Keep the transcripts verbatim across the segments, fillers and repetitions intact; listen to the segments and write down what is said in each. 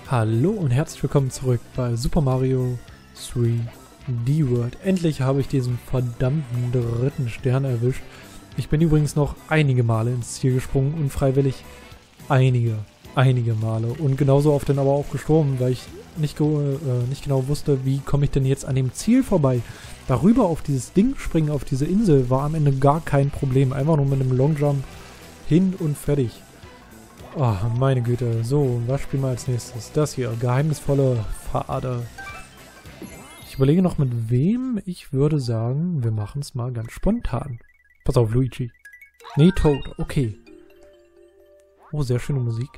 Hallo und herzlich willkommen zurück bei Super Mario drei D World. Endlich habe ich diesen verdammten dritten Stern erwischt. Ich bin übrigens noch einige Male ins Ziel gesprungen, unfreiwillig. Einige, einige Male. Und genauso oft dann aber auch gestorben, weil ich nicht, äh, nicht genau wusste, wie komme ich denn jetzt an dem Ziel vorbei. Darüber auf dieses Ding springen, auf diese Insel, war am Ende gar kein Problem. Einfach nur mit einem Longjump hin und fertig. Oh, meine Güte. So, was spielen wir als nächstes? Das hier, geheimnisvolle Pfade. Ich überlege noch mit wem. Ich würde sagen, wir machen es mal ganz spontan. Pass auf, Luigi. Nee, Toad. Okay. Oh, sehr schöne Musik.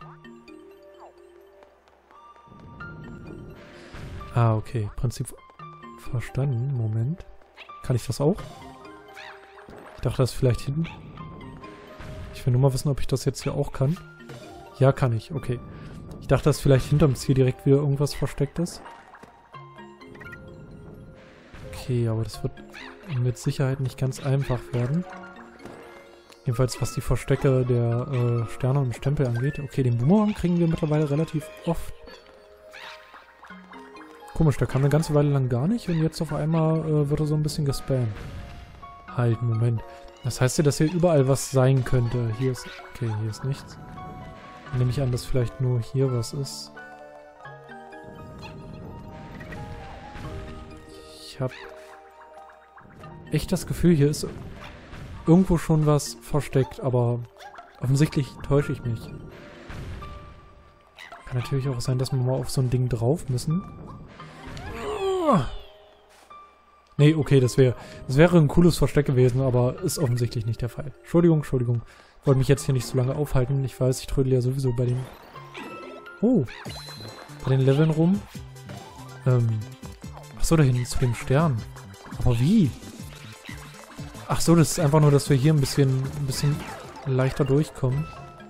Ah, okay. Prinzip verstanden. Moment. Kann ich das auch? Ich dachte, das ist vielleicht hinten. Ich will nur mal wissen, ob ich das jetzt hier auch kann. Ja, kann ich. Okay. Ich dachte, dass vielleicht hinterm Ziel direkt wieder irgendwas versteckt ist. Okay, aber das wird mit Sicherheit nicht ganz einfach werden. Jedenfalls, was die Verstecke der äh, Sterne und Stempel angeht. Okay, den Boomerang kriegen wir mittlerweile relativ oft. Komisch, der kam eine ganze Weile lang gar nicht und jetzt auf einmal äh, wird er so ein bisschen gespammt. Halt, Moment. Das heißt ja, dass hier überall was sein könnte. Hier ist... Okay, hier ist nichts. Dann nehme ich an, dass vielleicht nur hier was ist. Ich habe echt das Gefühl, hier ist irgendwo schon was versteckt, aber offensichtlich täusche ich mich. Kann natürlich auch sein, dass wir mal auf so ein Ding drauf müssen. Nee, okay, das wäre das wäre ein cooles Versteck gewesen, aber ist offensichtlich nicht der Fall. Entschuldigung, Entschuldigung. Wollte mich jetzt hier nicht so lange aufhalten. Ich weiß, ich trödel ja sowieso bei den... Oh. Bei den Leveln rum. Ähm. Achso, da hinten zu dem Stern. Aber wie? Ach so, das ist einfach nur, dass wir hier ein bisschen, ein bisschen leichter durchkommen.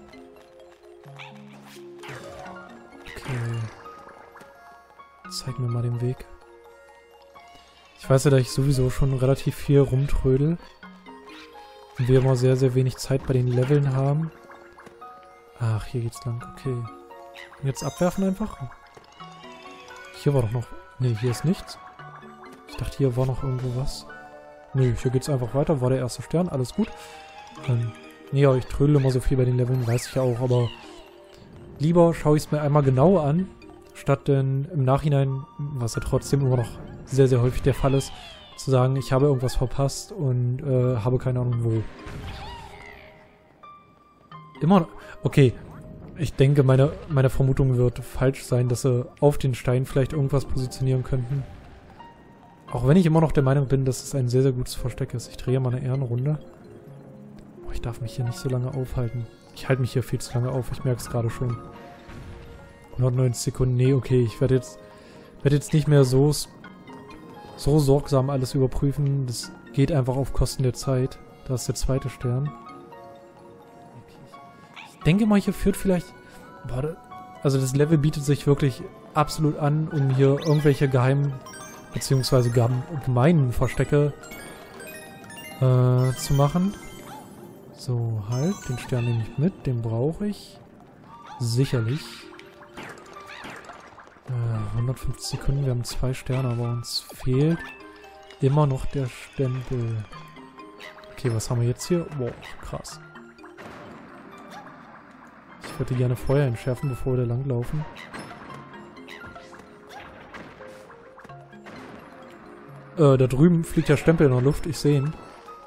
Okay. Zeig mir mal den Weg. Ich weiß ja, dass ich sowieso schon relativ viel rumtrödel. Und wir immer sehr, sehr wenig Zeit bei den Leveln haben. Ach, hier geht's lang. Okay. Und jetzt abwerfen einfach. Hier war doch noch... Ne, hier ist nichts. Ich dachte, hier war noch irgendwo was. Nö, hier geht's einfach weiter. War der erste Stern. Alles gut. Ähm, nee, aber ich trödel immer so viel bei den Leveln. Weiß ich ja auch. Aber lieber schaue ich es mir einmal genau an. Statt denn im Nachhinein, was ja trotzdem immer noch sehr, sehr häufig der Fall ist, zu sagen, ich habe irgendwas verpasst und äh, habe keine Ahnung wo. Immer noch... Okay, ich denke, meine, meine Vermutung wird falsch sein, dass sie auf den Stein vielleicht irgendwas positionieren könnten. Auch wenn ich immer noch der Meinung bin, dass es ein sehr, sehr gutes Versteck ist. Ich drehe mal eine Ehrenrunde. Oh, ich darf mich hier nicht so lange aufhalten. Ich halte mich hier viel zu lange auf, ich merke es gerade schon. hundertneunzig Sekunden, nee, okay, ich werde jetzt, werde jetzt nicht mehr so... so sorgsam alles überprüfen. Das geht einfach auf Kosten der Zeit. Da ist der zweite Stern. Ich denke mal, hier führt vielleicht... Boah, also das Level bietet sich wirklich absolut an, um hier irgendwelche geheimen beziehungsweise gemeinen Verstecke äh, zu machen. So, halt. Den Stern nehme ich mit. Den brauche ich. Sicherlich. hundertfünfzig Sekunden, wir haben zwei Sterne, aber uns fehlt immer noch der Stempel. Okay, was haben wir jetzt hier? Wow, krass. Ich würde gerne Feuer entschärfen, bevor wir da langlaufen. Äh, da drüben fliegt der Stempel in der Luft, ich sehe ihn.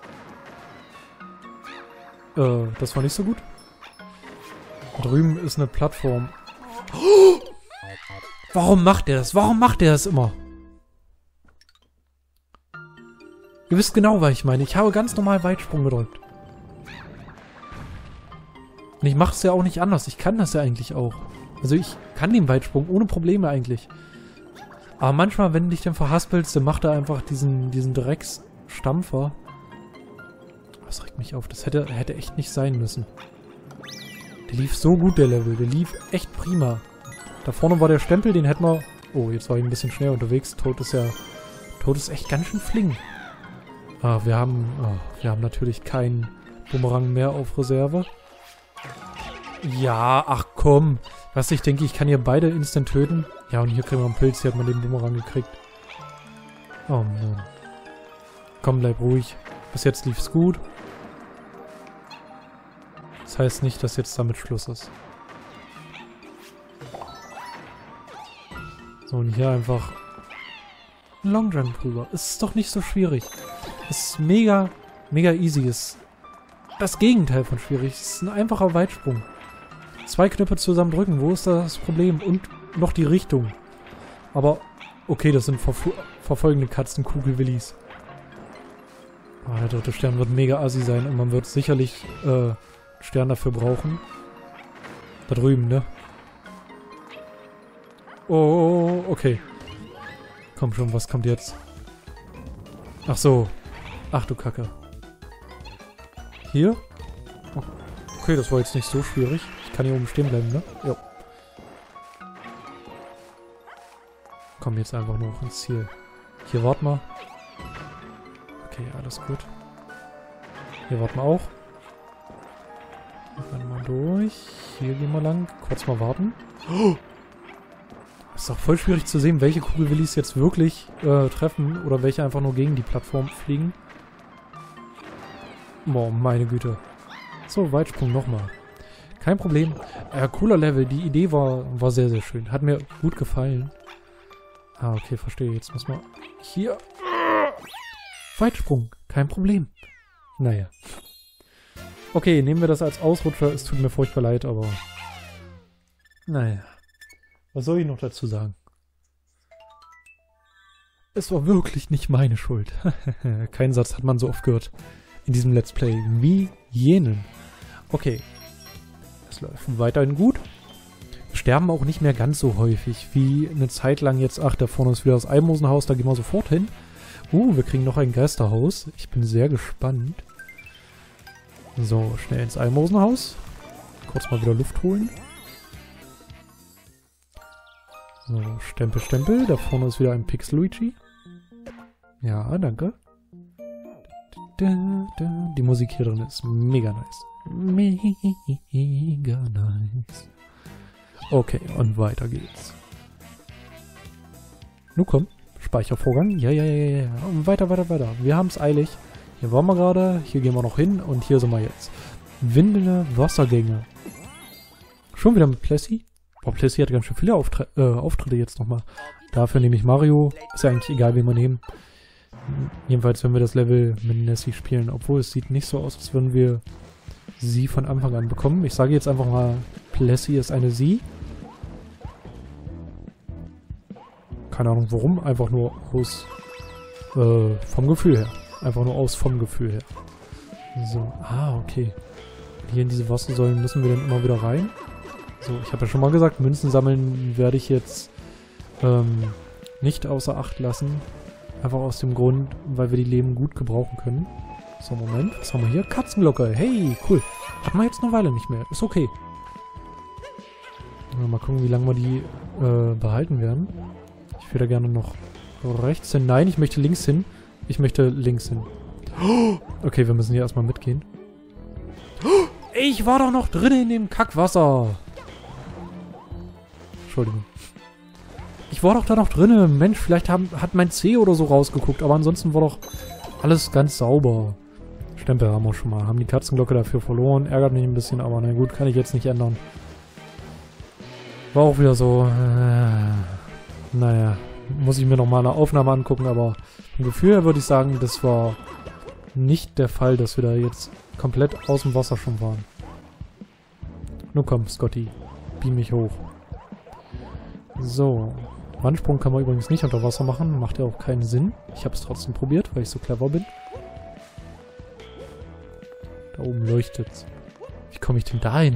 Äh, das war nicht so gut. Da drüben ist eine Plattform. Oh! Warum macht er das? Warum macht er das immer? Ihr wisst genau, was ich meine. Ich habe ganz normal Weitsprung gedrückt. Und ich mache es ja auch nicht anders. Ich kann das ja eigentlich auch. Also ich kann den Weitsprung ohne Probleme eigentlich. Aber manchmal, wenn du dich dann verhaspelst, dann macht er einfach diesen, diesen Drecksstampfer. Das regt mich auf. Das hätte, hätte echt nicht sein müssen. Der lief so gut, der Level. Der lief echt prima. Da vorne war der Stempel, den hätten wir... Oh, jetzt war ich ein bisschen schnell unterwegs. Toad ist ja... Toad ist echt ganz schön flink. Ah, wir haben... Oh, wir haben natürlich keinen Bumerang mehr auf Reserve. Ja, ach komm. Was, ich denke, ich kann hier beide instant töten. Ja, und hier kriegen wir einen Pilz. Hier hat man den Bumerang gekriegt. Oh Mann. Komm, bleib ruhig. Bis jetzt lief's gut. Das heißt nicht, dass jetzt damit Schluss ist. So, und hier einfach Long Jump drüber. Es ist doch nicht so schwierig. Es ist mega, mega easy. Es ist das Gegenteil von schwierig. Es ist ein einfacher Weitsprung. Zwei Knöpfe zusammen drücken. Wo ist das Problem? Und noch die Richtung. Aber, okay, das sind verf verfolgende Katzenkugelwillis. Oh, der dritte Stern wird mega assi sein und man wird sicherlich äh, einen Stern dafür brauchen. Da drüben, ne? Oh, okay. Komm schon, was kommt jetzt? Ach so. Ach du Kacke. Hier? Okay, das war jetzt nicht so schwierig. Ich kann hier oben stehen bleiben, ne? Jo. Komm jetzt einfach nur ins Ziel. Hier warten wir. Okay, alles gut. Hier warten wir auch. Hier rennen wir durch. Hier gehen wir lang. Kurz mal warten. Oh! Ist doch voll schwierig zu sehen, welche Kugelwillis jetzt wirklich äh, treffen oder welche einfach nur gegen die Plattform fliegen. Boah, meine Güte. So, Weitsprung nochmal. Kein Problem. Äh, cooler Level. Die Idee war, war sehr, sehr schön. Hat mir gut gefallen. Ah, okay, verstehe. Jetzt muss man hier... Weitsprung. Kein Problem. Naja. Okay, nehmen wir das als Ausrutscher. Es tut mir furchtbar leid, aber... Naja. Was soll ich noch dazu sagen? Es war wirklich nicht meine Schuld. Keinen Satz hat man so oft gehört in diesem Let's Play wie jenen. Okay. Es läuft weiterhin gut. Wir sterben auch nicht mehr ganz so häufig wie eine Zeit lang jetzt. Ach, da vorne ist wieder das Almosenhaus. Da gehen wir sofort hin. Uh, wir kriegen noch ein Geisterhaus. Ich bin sehr gespannt. So, schnell ins Almosenhaus. Kurz mal wieder Luft holen. So, Stempel, Stempel. Da vorne ist wieder ein Pix-Luigi. Ja, danke. Die Musik hier drin ist mega nice. Mega nice. Okay, und weiter geht's. Nun komm, Speichervorgang. Ja, ja, ja, ja. Und weiter, weiter, weiter. Wir haben es eilig. Hier waren wir gerade. Hier gehen wir noch hin. Und hier sind wir jetzt. Windende Wassergänge. Schon wieder mit Plessy. Boah, Plessy hat ganz schön viele Auftre äh, Auftritte jetzt nochmal. Dafür nehme ich Mario. Ist ja eigentlich egal, wen wir nehmen. Jedenfalls, wenn wir das Level mit Nessie spielen. Obwohl, es sieht nicht so aus, als würden wir sie von Anfang an bekommen. Ich sage jetzt einfach mal, Plessy ist eine sie. Keine Ahnung warum. Einfach nur aus äh, vom Gefühl her. Einfach nur aus vom Gefühl her. So, ah, okay. Hier in diese Wassersäulen müssen wir dann immer wieder rein. So, ich habe ja schon mal gesagt, Münzen sammeln werde ich jetzt ähm, nicht außer Acht lassen. Einfach aus dem Grund, weil wir die Leben gut gebrauchen können. So, Moment, was haben wir hier? Katzenglocke, hey, cool. Hat man jetzt eine Weile nicht mehr, ist okay. Mal gucken, wie lange wir die äh, behalten werden. Ich will da gerne noch rechts hin. Nein, ich möchte links hin. Ich möchte links hin. Okay, wir müssen hier erstmal mitgehen. Ich war doch noch drin in dem Kackwasser. Entschuldigung. Ich war doch da noch drin. Mensch, vielleicht haben, hat mein C oder so rausgeguckt. Aber ansonsten war doch alles ganz sauber. Stempel haben wir schon mal. Haben die Katzenglocke dafür verloren. Ärgert mich ein bisschen, aber na gut, kann ich jetzt nicht ändern. War auch wieder so... Äh, naja, muss ich mir nochmal eine Aufnahme angucken. Aber vom Gefühl her würde ich sagen, das war nicht der Fall, dass wir da jetzt komplett aus dem Wasser schon waren. Nun komm, Scotty. Beam mich hoch. So. Wandsprung kann man übrigens nicht unter Wasser machen. Macht ja auch keinen Sinn. Ich habe es trotzdem probiert, weil ich so clever bin. Da oben leuchtet's. Wie komme ich denn da hin?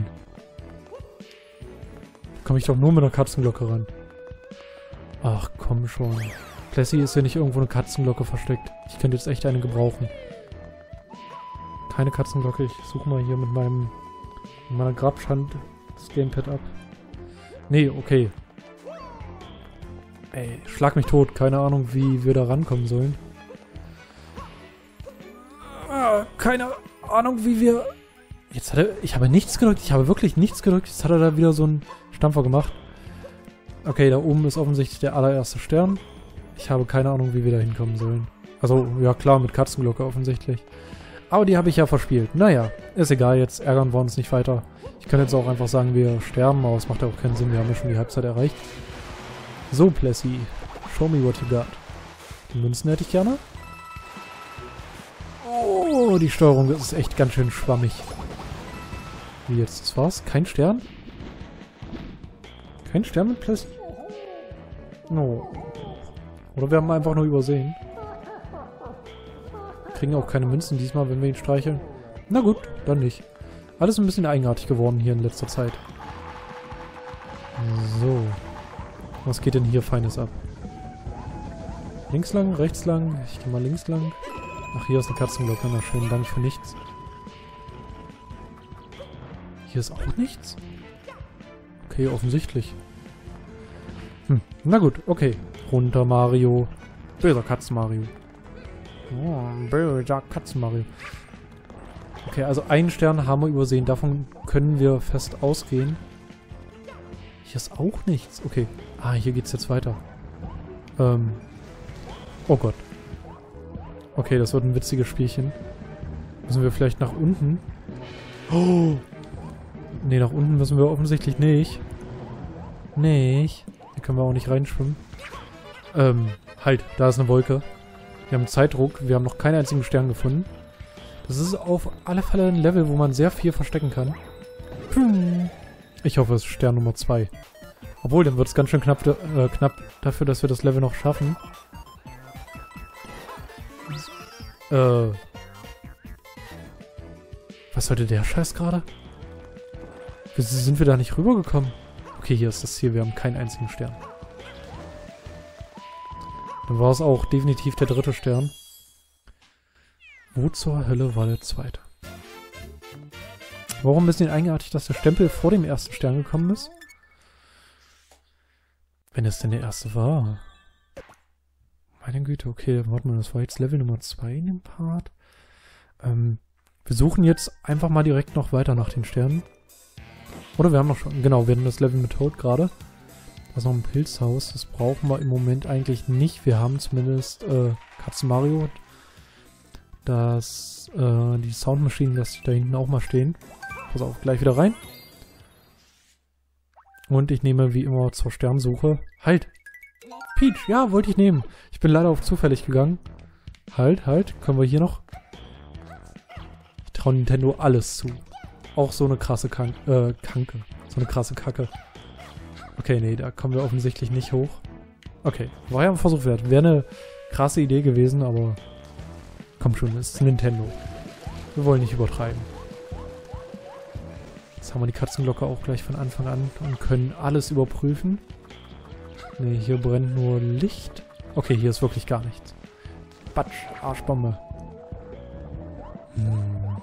Da komme ich doch nur mit einer Katzenglocke ran. Ach, komm schon. Plessy ist ja nicht irgendwo eine Katzenglocke versteckt. Ich könnte jetzt echt eine gebrauchen. Keine Katzenglocke. Ich suche mal hier mit meinem mit meiner Grabschand das Gamepad ab. Nee, okay. Ey, schlag mich tot. Keine Ahnung, wie wir da rankommen sollen. Ah, keine Ahnung, wie wir... Jetzt hat er... Ich habe nichts gedrückt. Ich habe wirklich nichts gedrückt. Jetzt hat er da wieder so einen Stampfer gemacht. Okay, da oben ist offensichtlich der allererste Stern. Ich habe keine Ahnung, wie wir da hinkommen sollen. Also, ja klar, mit Katzenglocke offensichtlich. Aber die habe ich ja verspielt. Naja, ist egal, jetzt ärgern wir uns nicht weiter. Ich kann jetzt auch einfach sagen, wir sterben, aber es macht ja auch keinen Sinn, wir haben ja schon die Halbzeit erreicht. So, Plessy, show me what you got. Die Münzen hätte ich gerne. Oh, die Steuerung ist echt ganz schön schwammig. Wie jetzt, das war's? Kein Stern? Kein Stern mit Plessy? No. Oder wir haben einfach nur übersehen. Kriegen auch keine Münzen diesmal, wenn wir ihn streicheln. Na gut, dann nicht. Alles ein bisschen eigenartig geworden hier in letzter Zeit. So. Was geht denn hier Feines ab? Links lang, rechts lang. Ich gehe mal links lang. Ach, hier ist eine Katzenglocke. Na schön, Dank für nichts. Hier ist auch nichts? Okay, offensichtlich. Hm, na gut, okay. Runter, Mario. Böser Katzen-Mario. Oh, böser Katzen-Mario. Okay, also einen Stern haben wir übersehen. Davon können wir fest ausgehen. Hier ist auch nichts. Okay. Ah, hier geht's jetzt weiter. Ähm. Oh Gott. Okay, das wird ein witziges Spielchen. Müssen wir vielleicht nach unten? Oh! Nee, nach unten müssen wir offensichtlich nicht. Nicht. Hier können wir auch nicht reinschwimmen. Ähm, halt, da ist eine Wolke. Wir haben Zeitdruck. Wir haben noch keinen einzigen Stern gefunden. Das ist auf alle Fälle ein Level, wo man sehr viel verstecken kann. Ich hoffe, es ist Stern Nummer zwei. Obwohl, dann wird es ganz schön knapp, äh, knapp dafür, dass wir das Level noch schaffen. Äh. Was sollte der Scheiß gerade? Wieso sind wir da nicht rübergekommen? Okay, hier ist das Ziel. Wir haben keinen einzigen Stern. Dann war es auch definitiv der dritte Stern. Wo zur Hölle war der zweite? Warum ein bisschen eigenartig, dass der Stempel vor dem ersten Stern gekommen ist? Wenn es denn der erste war. Meine Güte, okay, warte mal, das war jetzt Level Nummer zwei in dem Part. Ähm, wir suchen jetzt einfach mal direkt noch weiter nach den Sternen. Oder wir haben noch schon, genau, wir hatten das Level mit Toad gerade. Da ist noch ein Pilzhaus, das brauchen wir im Moment eigentlich nicht. Wir haben zumindest äh, Katzen Mario. Das, äh, die Soundmaschinen lasse ich da hinten auch mal stehen. Pass auf, gleich wieder rein. Und ich nehme wie immer zur Sternsuche. Halt! Peach, ja, wollte ich nehmen. Ich bin leider auf zufällig gegangen. Halt, halt, können wir hier noch... Ich traue Nintendo alles zu. Auch so eine krasse Kan äh, Kanke. So eine krasse Kacke. Okay, nee, da kommen wir offensichtlich nicht hoch. Okay, war ja ein Versuch wert. Wäre eine krasse Idee gewesen, aber... Komm schon, das ist Nintendo. Wir wollen nicht übertreiben. Jetzt haben wir die Katzenglocke auch gleich von Anfang an und können alles überprüfen. Ne, hier brennt nur Licht. Okay, hier ist wirklich gar nichts. Batsch, Arschbombe. Hm.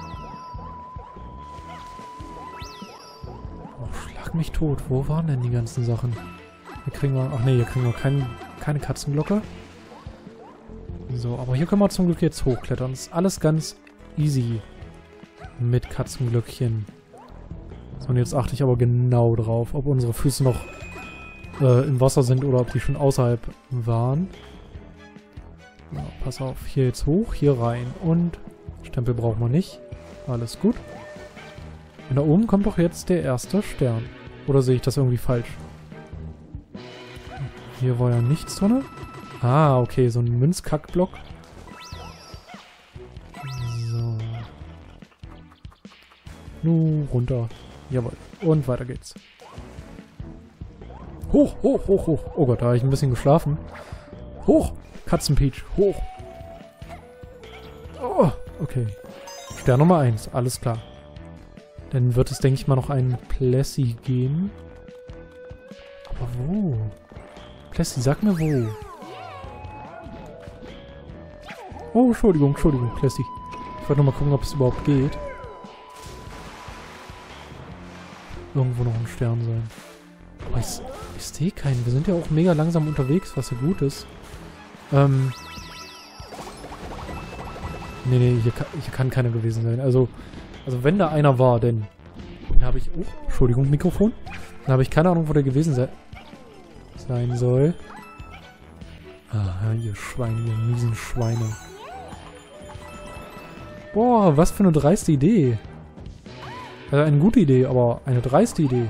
Oh, schlag mich tot. Wo waren denn die ganzen Sachen? Hier kriegen wir... Ach ne, hier kriegen wir kein, keine Katzenglocke. So, aber hier können wir zum Glück jetzt hochklettern. Das ist alles ganz easy mit Katzenglöckchen. So, und jetzt achte ich aber genau drauf, ob unsere Füße noch äh, im Wasser sind oder ob die schon außerhalb waren. Ja, pass auf, hier jetzt hoch, hier rein. Und Stempel brauchen wir nicht. Alles gut. Und da oben kommt doch jetzt der erste Stern. Oder sehe ich das irgendwie falsch? Hier war ja nichts drin. Ah, okay, so ein Münzkackblock. So. Nu, runter. Jawohl. Und weiter geht's. Hoch, hoch, hoch, hoch. Oh Gott, da habe ich ein bisschen geschlafen. Hoch! Katzenpeach, hoch! Oh, okay. Stern Nummer eins, alles klar. Dann wird es, denke ich mal, noch einen Plessy geben. Aber wo? Plessy, sag mir wo. Oh, Entschuldigung, Entschuldigung, Plessy. Ich wollte noch mal gucken, ob es überhaupt geht. Irgendwo noch ein Stern sein. Aber ich, ich sehe keinen. Wir sind ja auch mega langsam unterwegs, was ja gut ist. Ähm. Nee, nee, hier kann, hier kann keiner gewesen sein. Also, also wenn da einer war, denn... Den habe ich... Oh, Entschuldigung, Mikrofon. Da habe ich keine Ahnung, wo der gewesen se sein soll. Aha, ihr Schweine, ihr miesen Schweine. Boah, was für eine dreiste Idee. Also eine gute Idee, aber eine dreiste Idee.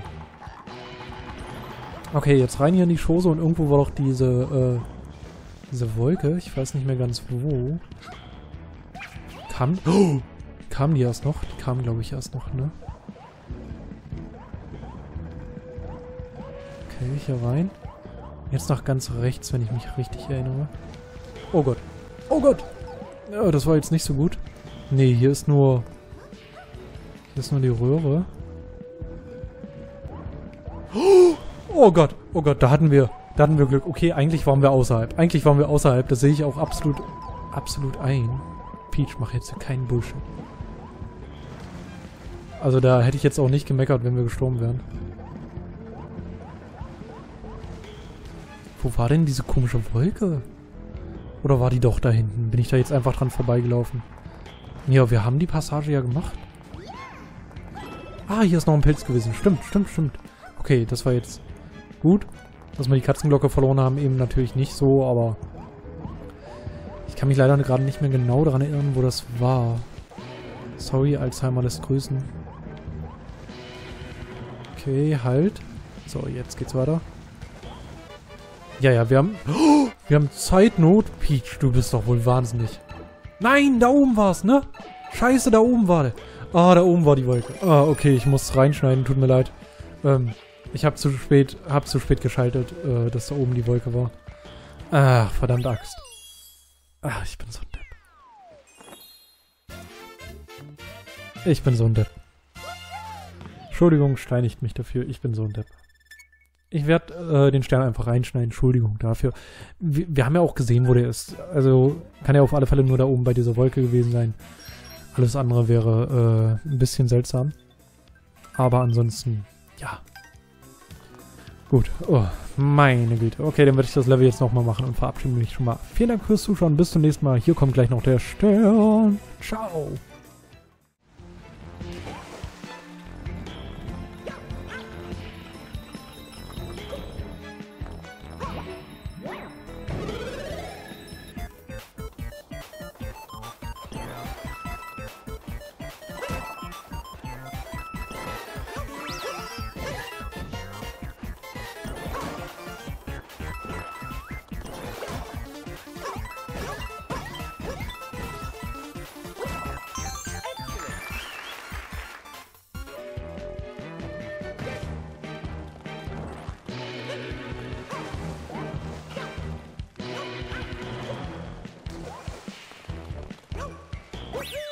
Okay, jetzt rein hier in die Chose und irgendwo war doch diese, äh, diese Wolke. Ich weiß nicht mehr ganz wo. Kam, oh, kam die erst noch? Die kam, glaube ich, erst noch, ne? Okay, hier rein. Jetzt nach ganz rechts, wenn ich mich richtig erinnere. Oh Gott. Oh Gott! Ja, das war jetzt nicht so gut. Nee, hier ist nur... Hier ist nur die Röhre. Oh Gott, oh Gott, da hatten wir... Da hatten wir Glück. Okay, eigentlich waren wir außerhalb. Eigentlich waren wir außerhalb. Das sehe ich auch absolut... Absolut ein. Peach, mach jetzt keinen Bullshit. Also da hätte ich jetzt auch nicht gemeckert, wenn wir gestorben wären. Wo war denn diese komische Wolke? Oder war die doch da hinten? Bin ich da jetzt einfach dran vorbeigelaufen? Ja, wir haben die Passage ja gemacht. Ah, hier ist noch ein Pilz gewesen. Stimmt, stimmt, stimmt. Okay, das war jetzt gut. Dass wir die Katzenglocke verloren haben, eben natürlich nicht so, aber... Ich kann mich leider gerade nicht mehr genau daran erinnern, wo das war. Sorry, Alzheimer lässt grüßen. Okay, halt. So, jetzt geht's weiter. Ja, ja, wir haben... Oh, wir haben Zeitnot. Peach, du bist doch wohl wahnsinnig. Nein, da oben war's, ne? Scheiße, da oben war der. Ah, da oben war die Wolke. Ah, okay, ich muss reinschneiden, tut mir leid. Ähm, ich habe zu spät, hab zu spät geschaltet, äh, dass da oben die Wolke war. Ah, verdammt Axt. Ah, ich bin so ein Depp. Ich bin so ein Depp. Entschuldigung, steinigt mich dafür. Ich bin so ein Depp. Ich werde äh, den Stern einfach reinschneiden. Entschuldigung dafür. Wir, wir haben ja auch gesehen, wo der ist. Also kann ja auf alle Fälle nur da oben bei dieser Wolke gewesen sein. Alles andere wäre äh, ein bisschen seltsam. Aber ansonsten, ja. Gut. Oh, meine Güte. Okay, dann werde ich das Level jetzt nochmal machen und verabschiede mich schon mal. Vielen Dank fürs Zuschauen. Bis zum nächsten Mal. Hier kommt gleich noch der Stern. Ciao. Woohoo!